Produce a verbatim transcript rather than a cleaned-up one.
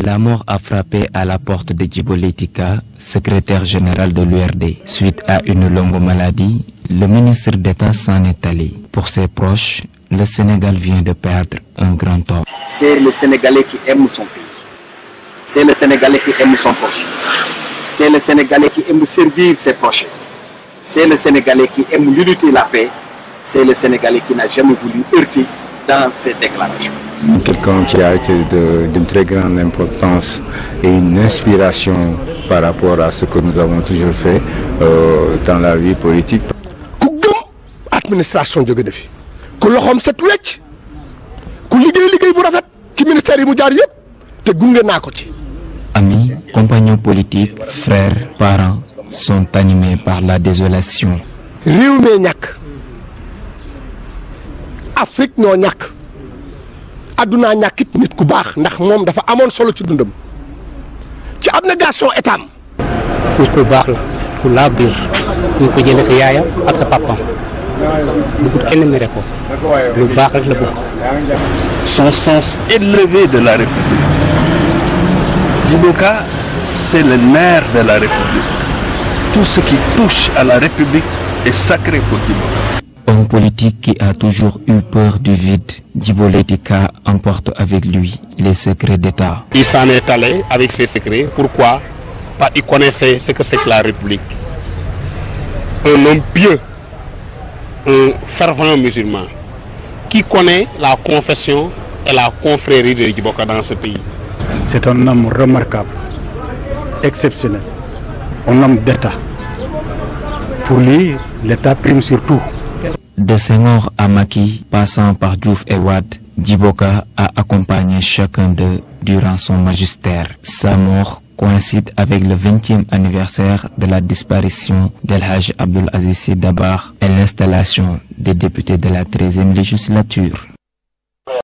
La mort a frappé à la porte de Djibo Leyti Ka, secrétaire général de l'U R D. Suite à une longue maladie, le ministre d'État s'en est allé. Pour ses proches, le Sénégal vient de perdre un grand homme. C'est le Sénégalais qui aime son pays. C'est le Sénégalais qui aime son proche. C'est le Sénégalais qui aime servir ses proches. C'est le Sénégalais qui aime l'unité et la paix. C'est le Sénégalais qui n'a jamais voulu heurter dans ses déclarations. Quelqu'un qui a été d'une très grande importance et une inspiration par rapport à ce que nous avons toujours fait euh, dans la vie politique. ku gëm administration jóge na fi ku loxoom set wecc ku liggéey liggéey bu rafet ci ministère yi mu jaar yëpp te gunge naa ko ci. Amis, compagnons politiques, frères, parents sont animés par la désolation. réew mee ñàkk Afrique ñoo ñàkk addunaa ñàkkit nit ku baax ndax moom dafa amoon solo ci dundam ci abnégation état am. nit ku baax la ku laa biir ñu ko jëlee sa yaayam ak sa papa bëggut kenn mere ko lu baax rek la bëgg. Son sens élevé de la République. Djibo Ka, c'est le nerf de la République. Tout ce qui touche à la République est sacré pour Djibo Ka. Homme politique qui a toujours eu peur du vide, Djibo Leyti Ka emporte avec lui les secrets d'État. Il s'en est allé avec ses secrets. Pourquoi? Parce qu'il connaissait ce que c'est que la République. Un homme pieux, un fervent musulman, qui connaît la confession et la confrérie de Djibo Ka dans ce pays. C'est un homme remarquable, exceptionnel, un homme d'État. Pour lui, l'État prime sur tout. De Senghor à Macky, passant par Diouf et Wade, Djibo Ka a accompagné chacun d'eux durant son magistère. Sa mort coïncide avec le vingtième anniversaire de la disparition d'El Hadj Abdoul Aziz Sy Dabakh et l'installation des députés de la treizième législature.